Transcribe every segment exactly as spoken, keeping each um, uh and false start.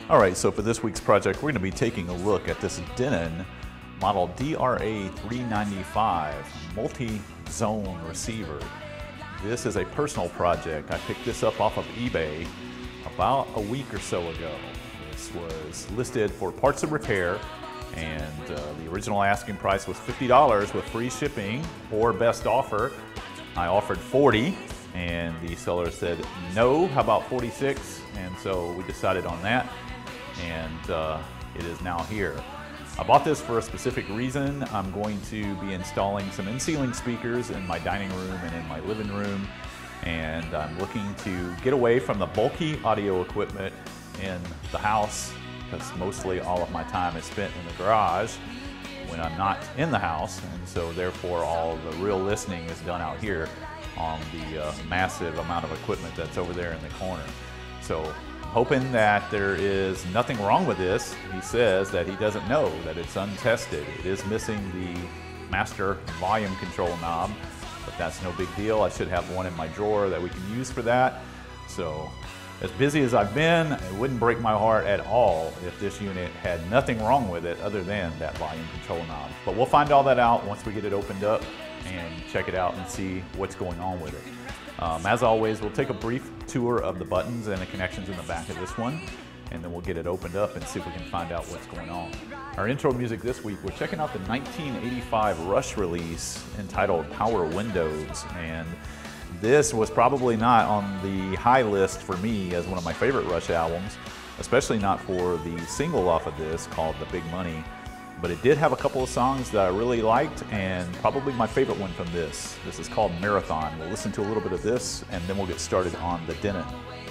All right, so for this week's project, we're going to be taking a look at this Denon model D R A three ninety-five multi-zone receiver. This is a personal project. I picked this up off of eBay about a week or so ago. This was listed for parts and repair, and uh, the original asking price was fifty dollars with free shipping or best offer. I offered forty dollars, and the seller said no, how about forty-six? And so we decided on that, and uh, it is now here. I bought this for a specific reason. I'm going to be installing some in-ceiling speakers in my dining room and in my living room, and I'm looking to get away from the bulky audio equipment in the house, because mostly all of my time is spent in the garage when I'm not in the house, and so therefore all the real listening is done out here on the uh, massive amount of equipment that's over there in the corner. So hoping that there is nothing wrong with this. He says that he doesn't know, that it's untested. It is missing the master volume control knob, but that's no big deal. I should have one in my drawer that we can use for that. So as busy as I've been, it wouldn't break my heart at all if this unit had nothing wrong with it other than that volume control knob. But we'll find all that out once we get it opened up and check it out and see what's going on with it. Um, as always, we'll take a brief tour of the buttons and the connections in the back of this one, and then we'll get it opened up and see if we can find out what's going on. Our intro music this week, we're checking out the nineteen eighty-five Rush release entitled Power Windows, and this was probably not on the high list for me as one of my favorite Rush albums, especially not for the single off of this called The Big Money. But it did have a couple of songs that I really liked, and probably my favorite one from this. This is called Marathon. We'll listen to a little bit of this, and then we'll get started on the Denon.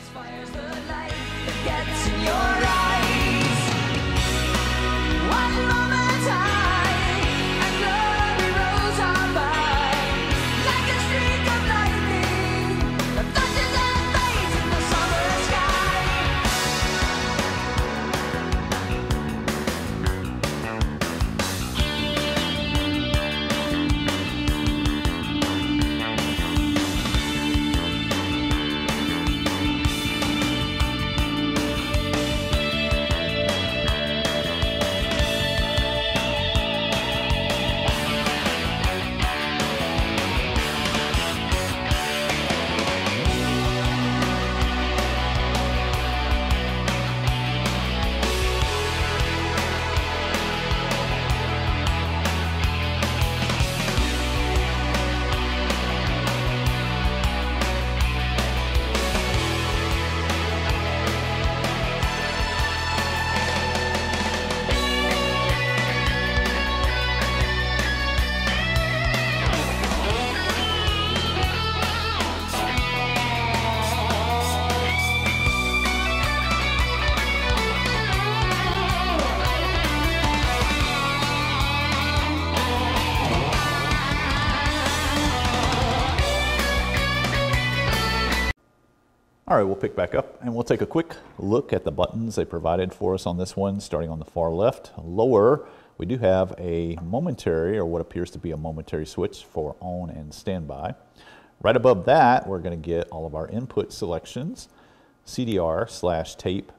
All right, we'll pick back up and we'll take a quick look at the buttons they provided for us on this one, starting on the far left. Lower, we do have a momentary, or what appears to be a momentary switch for on and standby. Right above that, we're going to get all of our input selections: C D R slash tape,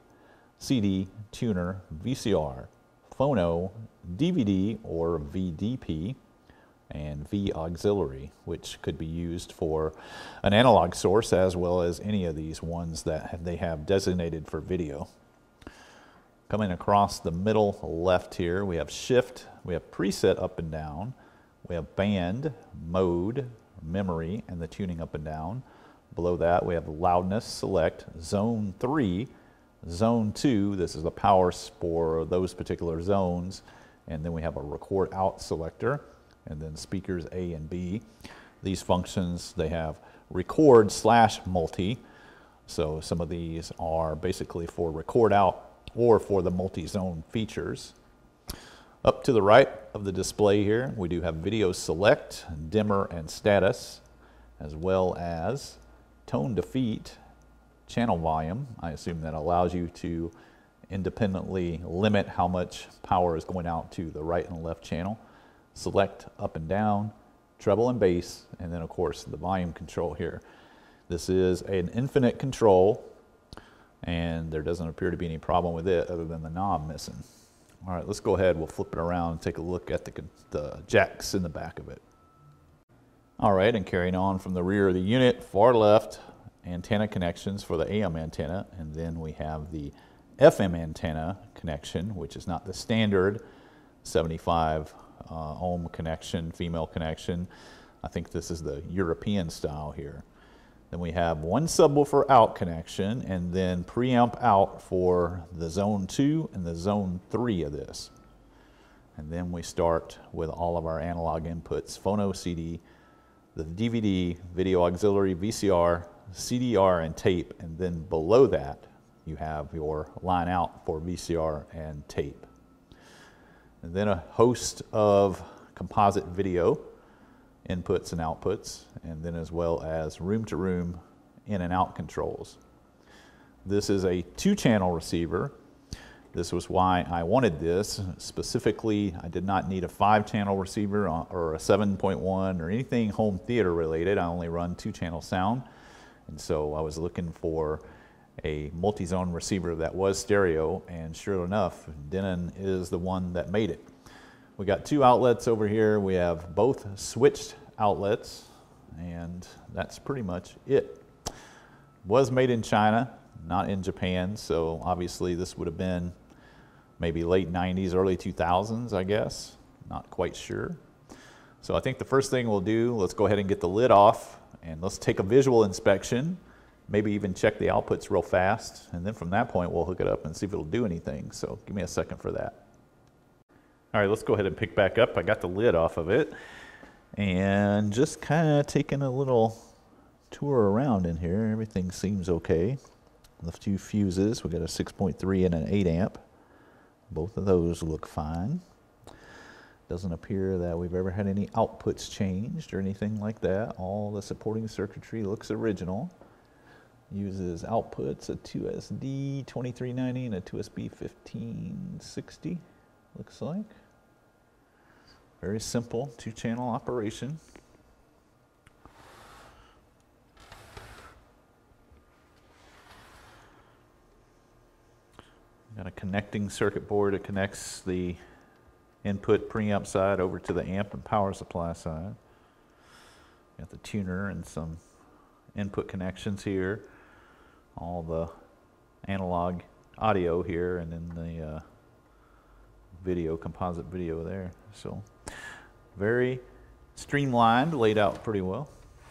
C D, tuner, V C R, phono, D V D or V D P, and V auxiliary, which could be used for an analog source as well as any of these ones that they have designated for video. Coming across the middle left here, we have shift, we have preset up and down, we have band, mode, memory, and the tuning up and down. Below that, we have loudness select, zone three, zone two, this is the power for those particular zones, and then we have a record out selector, and then speakers A and B. These functions, they have record slash multi. So some of these are basically for record out or for the multi-zone features. Up to the right of the display here, we do have video select, dimmer and status, as well as tone defeat, channel volume. I assume that allows you to independently limit how much power is going out to the right and left channel. Select up and down, treble and bass, and then of course the volume control here. This is an infinite control. and there doesn't appear to be any problem with it other than the knob missing. All right, let's go ahead, we'll flip it around and take a look at the, the jacks in the back of it. All right, and carrying on from the rear of the unit, far left, antenna connections for the A M antenna, and then we have the F M antenna connection, which is not the standard seventy-five uh, ohm connection, female connection. I think this is the European style here. Then we have one subwoofer out connection, and then preamp out for the zone two and the zone three of this. And then we start with all of our analog inputs, phono, C D, the D V D, video auxiliary, V C R, C D R, and tape, and then below that you have your line out for V C R and tape. And then a host of composite video inputs and outputs, and then as well as room-to-room in and out controls. This is a two-channel receiver. This was why I wanted this. Specifically, I did not need a five-channel receiver or a seven point one or anything home theater related. I only run two-channel sound, and so I was looking for a multi-zone receiver that was stereo, and sure enough, Denon is the one that made it. We got two outlets over here. We have both switched outlets, and that's pretty much it. Was made in China, not in Japan, so obviously this would have been maybe late nineties, early two thousands, I guess. Not quite sure. So I think the first thing we'll do, let's go ahead and get the lid off, and let's take a visual inspection, maybe even check the outputs real fast, and then from that point we'll hook it up and see if it'll do anything. So give me a second for that. All right, let's go ahead and pick back up. I got the lid off of it, and just kind of taking a little tour around in here. Everything seems okay. The two fuses, we got a six point three and an eight amp. Both of those look fine. Doesn't appear that we've ever had any outputs changed or anything like that. All the supporting circuitry looks original. Uses outputs, a two S D twenty-three ninety and a two S B fifteen sixty, looks like. Very simple two-channel operation. Got a connecting circuit board that connects the input preamp side over to the amp and power supply side. Got the tuner and some input connections here. All the analog audio here, and then the uh, video, composite video there. So very streamlined, laid out pretty well.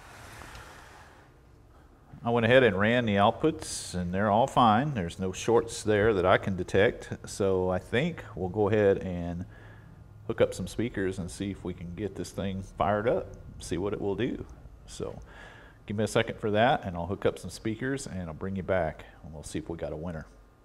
I went ahead and ran the outputs, and they're all fine. There's no shorts there that I can detect. So I think we'll go ahead and hook up some speakers and see if we can get this thing fired up, see what it will do. So give me a second for that, and I'll hook up some speakers and I'll bring you back, and we'll see if we got a winner.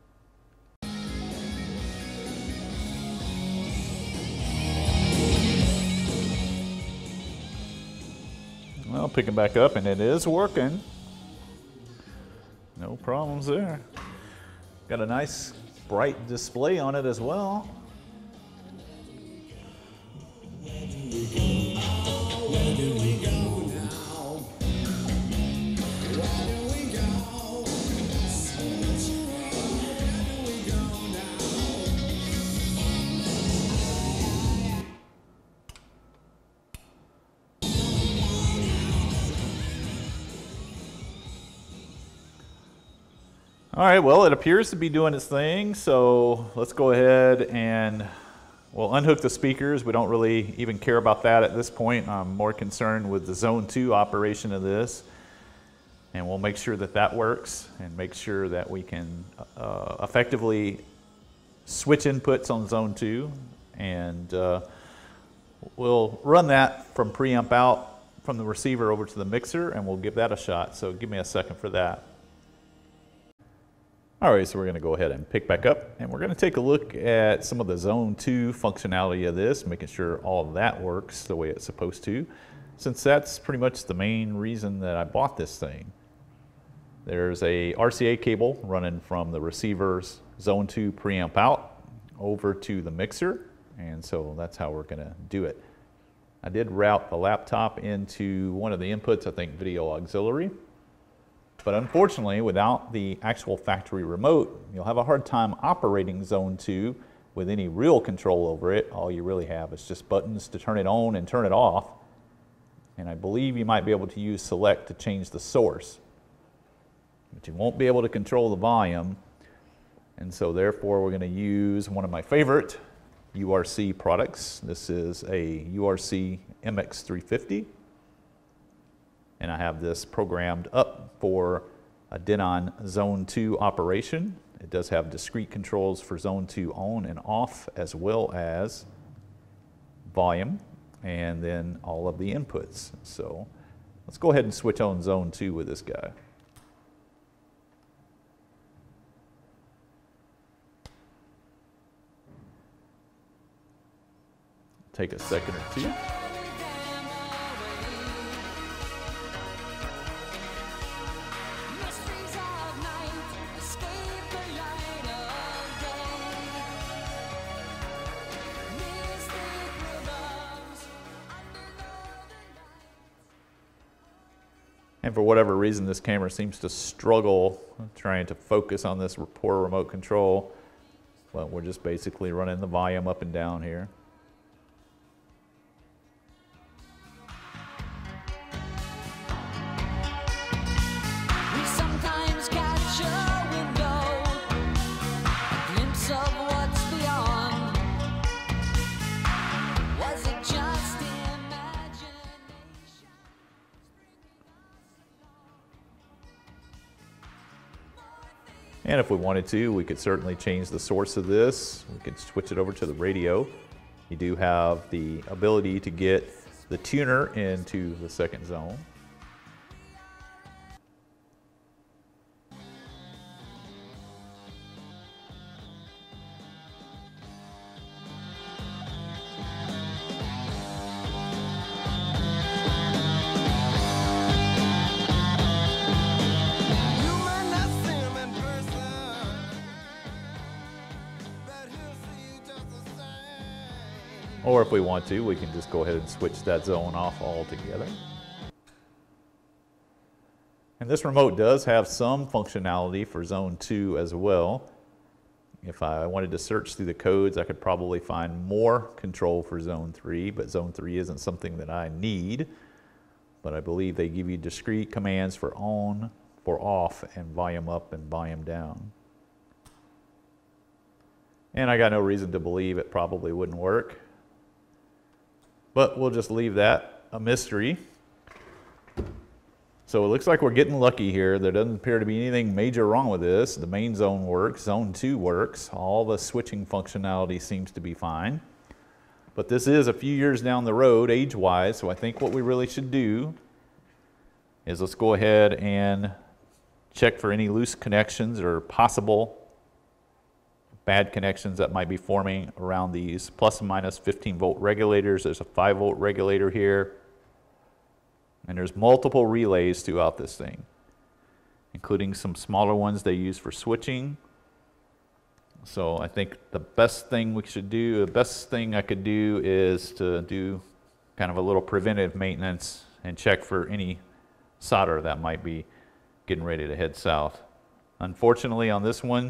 Well, picking back up, and it is working. No problems there. Got a nice bright display on it as well. All right, well, it appears to be doing its thing, so let's go ahead and we'll unhook the speakers. We don't really even care about that at this point. I'm more concerned with the zone two operation of this, and we'll make sure that that works and make sure that we can uh, effectively switch inputs on zone two, and uh, we'll run that from preamp out from the receiver over to the mixer, and we'll give that a shot. So give me a second for that. All right, so we're going to go ahead and pick back up, and we're going to take a look at some of the zone two functionality of this, making sure all of that works the way it's supposed to, since that's pretty much the main reason that I bought this thing. There's a R C A cable running from the receiver's zone two preamp out over to the mixer, and so that's how we're going to do it. I did route the laptop into one of the inputs, I think video auxiliary. But unfortunately, without the actual factory remote, you'll have a hard time operating Zone two with any real control over it. All you really have is just buttons to turn it on and turn it off. And I believe you might be able to use Select to change the source. But you won't be able to control the volume. And so therefore we're going to use one of my favorite U R C products. This is a U R C M X three fifty. And I have this programmed up for a Denon Zone two operation. It does have discrete controls for Zone two on and off, as well as volume, and then all of the inputs. So let's go ahead and switch on Zone two with this guy. Take a second or two. And for whatever reason, this camera seems to struggle trying to focus on this poor remote control. But we're just basically running the volume up and down here. And if we wanted to, we could certainly change the source of this. We could switch it over to the radio. You do have the ability to get the tuner into the second zone. Or if we want to, we can just go ahead and switch that zone off altogether. And this remote does have some functionality for Zone two as well. If I wanted to search through the codes, I could probably find more control for Zone three, but Zone three isn't something that I need. But I believe they give you discrete commands for on, for off, and volume up and volume down. And I got no reason to believe it probably wouldn't work. But we'll just leave that a mystery. So it looks like we're getting lucky here. There doesn't appear to be anything major wrong with this. The main zone works, Zone two works. All the switching functionality seems to be fine. But this is a few years down the road age-wise, so I think what we really should do is let's go ahead and check for any loose connections or possible bad connections that might be forming around these plus and minus fifteen volt regulators. There's a five volt regulator here. And there's multiple relays throughout this thing, including some smaller ones they use for switching. So I think the best thing we should do, the best thing I could do is to do kind of a little preventive maintenance and check for any solder that might be getting ready to head south. Unfortunately on this one,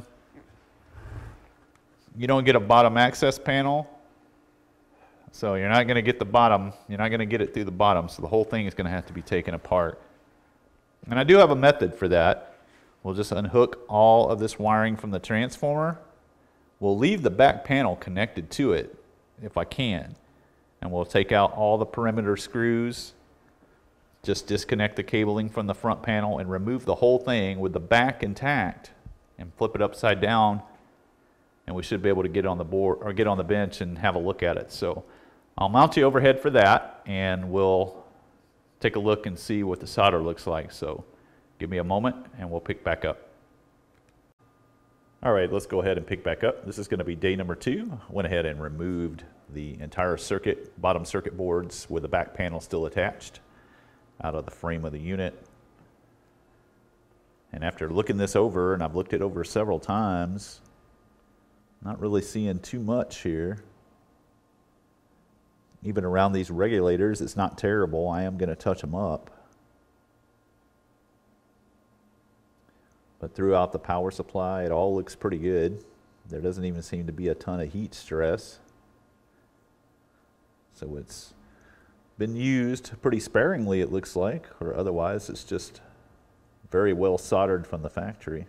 you don't get a bottom access panel, so you're not going to get the bottom, you're not going to get it through the bottom, so the whole thing is going to have to be taken apart. And I do have a method for that. We'll just unhook all of this wiring from the transformer. We'll leave the back panel connected to it, if I can. And we'll take out all the perimeter screws, just disconnect the cabling from the front panel and remove the whole thing with the back intact and flip it upside down. And we should be able to get on the board or get on the bench and have a look at it. So I'll mount you overhead for that, and we'll take a look and see what the solder looks like. So give me a moment and we'll pick back up. All right, let's go ahead and pick back up. This is going to be day number two. Went ahead and removed the entire circuit, bottom circuit boards with the back panel still attached out of the frame of the unit. And after looking this over, and I've looked it over several times, not really seeing too much here. Even around these regulators, it's not terrible. I am going to touch them up. But throughout the power supply, it all looks pretty good. There doesn't even seem to be a ton of heat stress. So it's been used pretty sparingly, it looks like, or otherwise it's just very well soldered from the factory.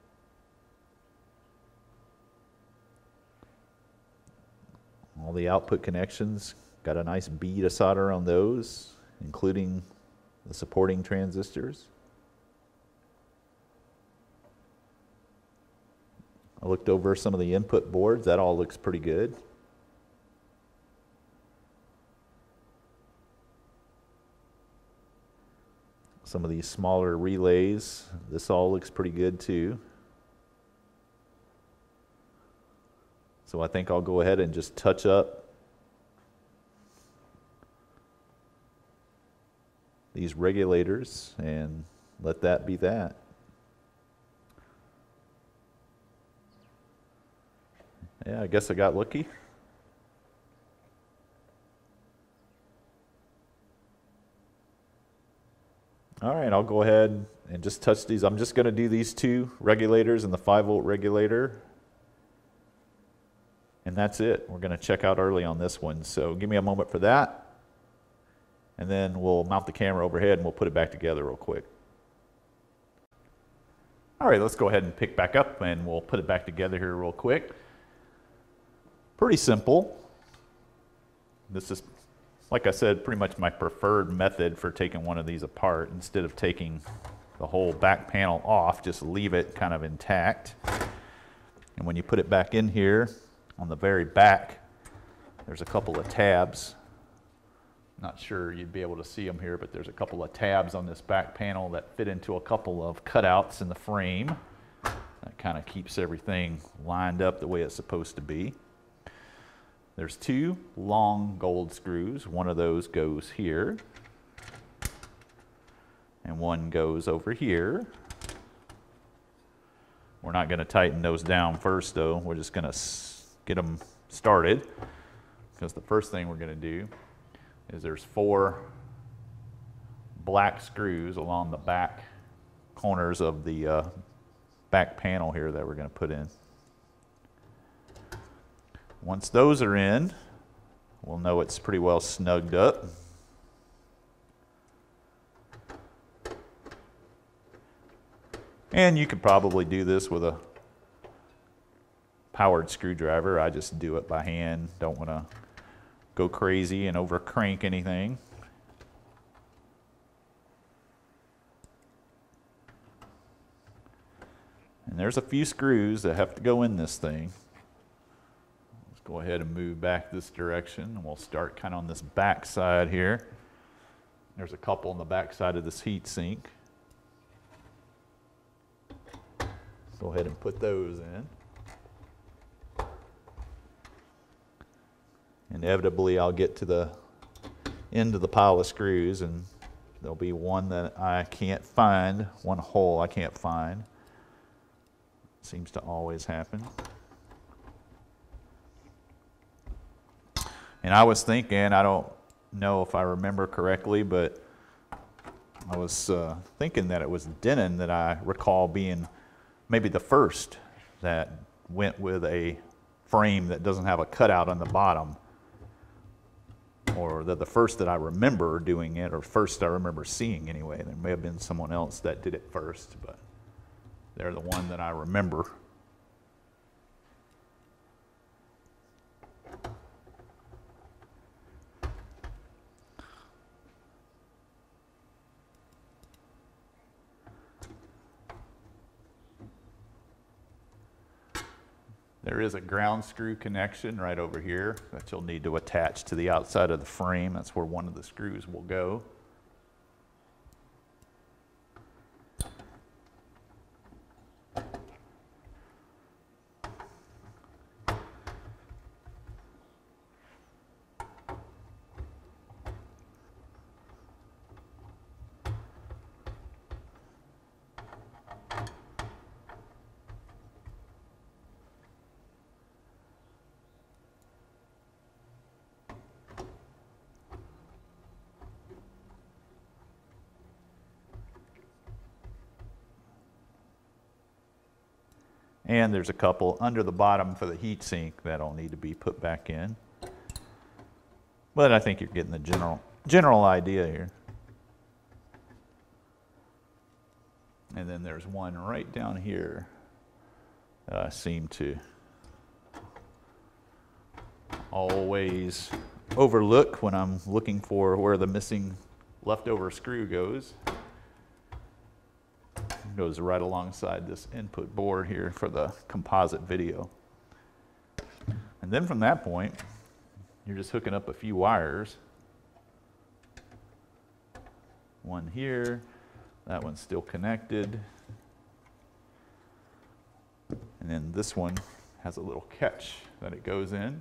All the output connections, got a nice bead of solder on those, including the supporting transistors. I looked over some of the input boards. That all looks pretty good. Some of these smaller relays, this all looks pretty good too. So I think I'll go ahead and just touch up these regulators and let that be that. Yeah, I guess I got lucky. All right, I'll go ahead and just touch these. I'm just going to do these two regulators and the five volt regulator. And that's it. We're going to check out early on this one. So give me a moment for that. And then we'll mount the camera overhead and we'll put it back together real quick. All right, let's go ahead and pick back up and we'll put it back together here real quick. Pretty simple. This is, like I said, pretty much my preferred method for taking one of these apart. Instead of taking the whole back panel off, just leave it kind of intact. And when you put it back in here, on the very back, there's a couple of tabs. Not sure you'd be able to see them here, but there's a couple of tabs on this back panel that fit into a couple of cutouts in the frame. That kind of keeps everything lined up the way it's supposed to be. There's two long gold screws. One of those goes here, and one goes over here. We're not going to tighten those down first, though. We're just going to get them started, because the first thing we're going to do is there's four black screws along the back corners of the uh, back panel here that we're going to put in. Once those are in, we'll know it's pretty well snugged up. And you could probably do this with a powered screwdriver. I just do it by hand. Don't want to go crazy and over crank anything. And there's a few screws that have to go in this thing. Let's go ahead and move back this direction, and we'll start kind of on this back side here. There's a couple on the back side of this heat sink. Go ahead and put those in. Inevitably, I'll get to the end of the pile of screws, and there'll be one that I can't find, one hole I can't find. Seems to always happen. And I was thinking, I don't know if I remember correctly, but I was uh, thinking that it was Denon that I recall being maybe the first that went with a frame that doesn't have a cutout on the bottom. Or the, the first that I remember doing it, or first I remember seeing anyway. There may have been someone else that did it first, but they're the one that I remember. There is a ground screw connection right over here that you'll need to attach to the outside of the frame. That's where one of the screws will go. And there's a couple under the bottom for the heat sink that'll need to be put back in. But I think you're getting the general, general idea here. And then there's one right down here that I seem to always overlook when I'm looking for where the missing leftover screw goes. It goes right alongside this input board here for the composite video. And then from that point, you're just hooking up a few wires. One here, that one's still connected. And then this one has a little catch that it goes in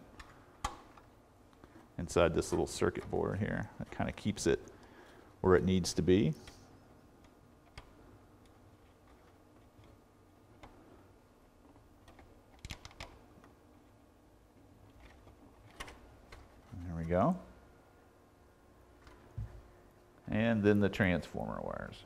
inside this little circuit board here. That kind of keeps it where it needs to be. There we go. And then the transformer wires.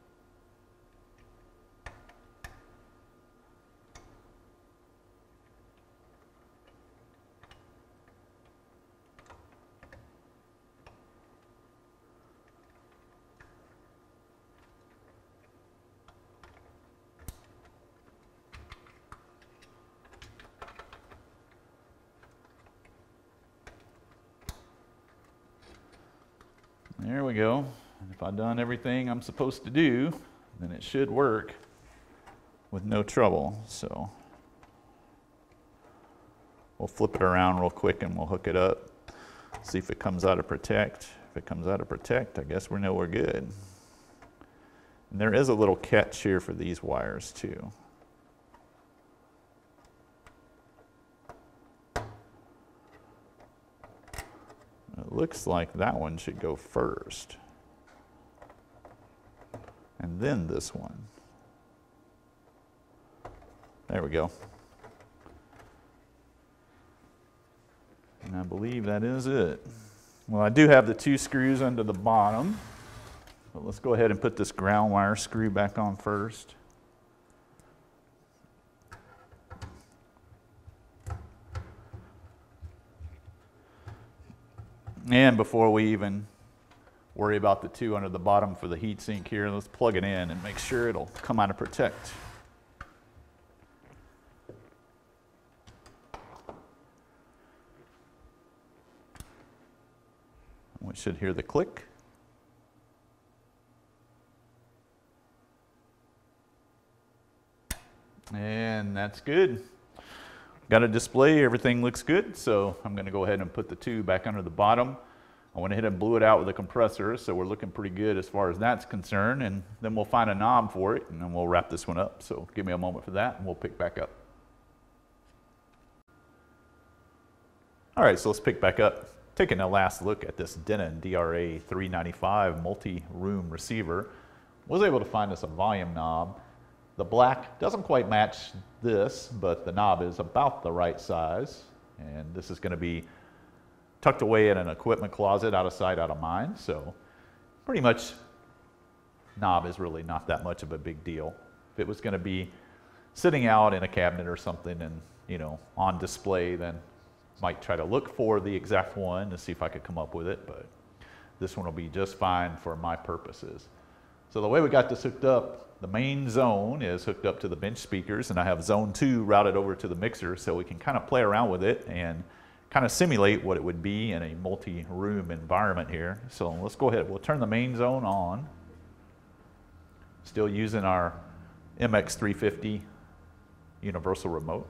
There we go. And if I've done everything I'm supposed to do, then it should work with no trouble. So we'll flip it around real quick and we'll hook it up. See if it comes out of protect. If it comes out of protect, I guess we know we're good. And there is a little catch here for these wires too. It looks like that one should go first. And then this one. There we go. And I believe that is it. Well, I do have the two screws under the bottom. But let's go ahead and put this ground wire screw back on first. And before we even worry about the two under the bottom for the heatsink here, let's plug it in and make sure it'll come out of protect. We should hear the click. And that's good. Got a display, everything looks good, so I'm going to go ahead and put the two back under the bottom. I went ahead and blew it out with a compressor, so we're looking pretty good as far as that's concerned, and then we'll find a knob for it, and then we'll wrap this one up. So give me a moment for that, and we'll pick back up. All right, so let's pick back up. Taking a last look at this Denon D R A three ninety-five multi-room receiver. Was able to find us a volume knob. The black doesn't quite match this, but the knob is about the right size. And this is going to be tucked away in an equipment closet, out of sight, out of mind. So pretty much knob is really not that much of a big deal. If it was going to be sitting out in a cabinet or something and, you know, on display, then might try to look for the exact one to see if I could come up with it, but this one will be just fine for my purposes. So the way we got this hooked up, the main zone is hooked up to the bench speakers, and I have zone two routed over to the mixer so we can kind of play around with it and kind of simulate what it would be in a multi-room environment here. So let's go ahead. We'll turn the main zone on. Still using our M X three fifty universal remote.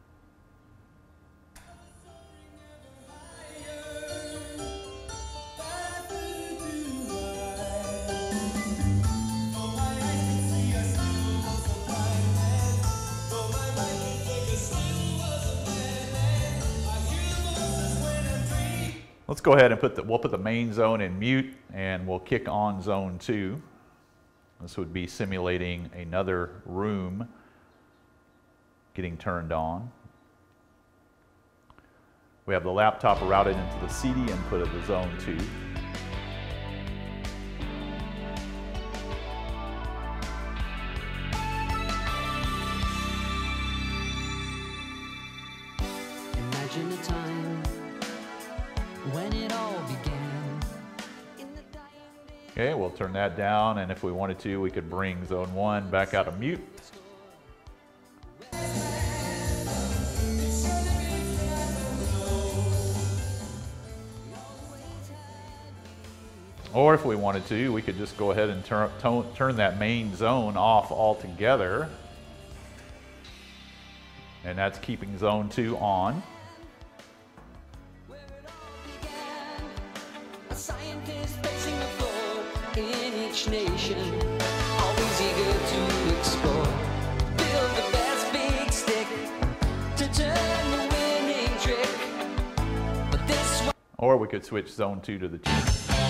Let's go ahead and put the, we'll put the main zone in mute and we'll kick on zone two. This would be simulating another room getting turned on. We have the laptop routed into the C D input of the zone two. when it all began. Okay, we'll turn that down, and if we wanted to, we could bring zone one back out of mute. Or if we wanted to, we could just go ahead and turn, turn that main zone off altogether. And that's keeping zone two on. A scientist pacing the floor in each nation, always eager to explore. Build the best big stick to turn the winning trick. But this one, or we could switch zone two to the two.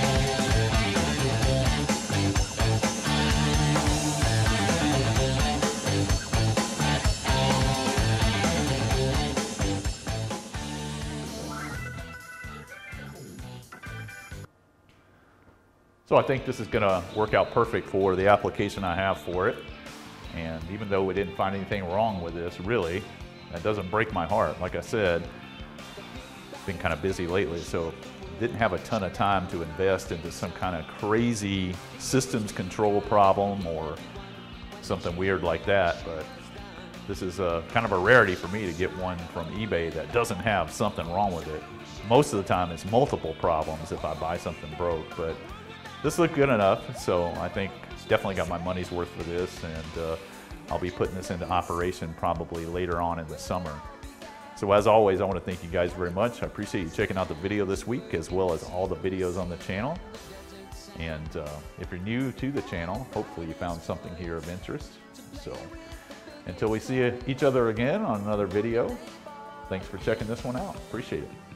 So I think this is going to work out perfect for the application I have for it. And even though we didn't find anything wrong with this, really, that doesn't break my heart. Like I said, it's been kind of busy lately, so didn't have a ton of time to invest into some kind of crazy systems control problem or something weird like that. But this is a, kind of a rarity for me to get one from eBay that doesn't have something wrong with it. Most of the time it's multiple problems if I buy something broke, but this looked good enough, so I think definitely got my money's worth for this, and uh, I'll be putting this into operation probably later on in the summer. So as always, I want to thank you guys very much. I appreciate you checking out the video this week, as well as all the videos on the channel. And uh, if you're new to the channel, hopefully you found something here of interest. So until we see each other again on another video, thanks for checking this one out. Appreciate it.